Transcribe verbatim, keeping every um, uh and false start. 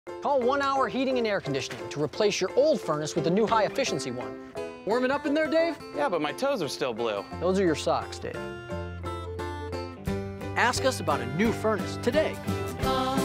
Call One Hour Heating and Air Conditioning to replace your old furnace with a new high-efficiency one. Warming up in there, Dave? Yeah, but my toes are still blue. Those are your socks, Dave. Ask us about a new furnace today.